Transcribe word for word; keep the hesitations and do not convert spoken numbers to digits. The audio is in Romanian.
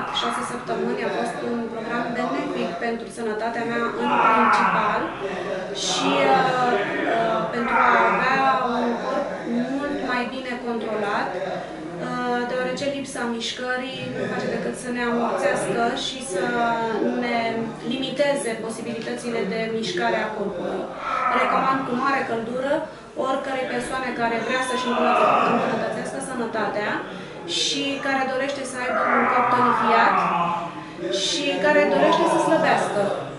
șase săptămâni. A fost un program benefic pentru sănătatea mea în principal și uh, uh, pentru a avea un corp mult mai bine controlat, uh, deoarece lipsa mișcării nu face decât să ne amorțească și să ne limiteze posibilitățile de mișcare a corpului. Recomand cu mare căldură oricărei persoane care vrea să-și îmbunătățească sănătatea și care dorește să aibă un corp tonifiat și care dorește să slăbească.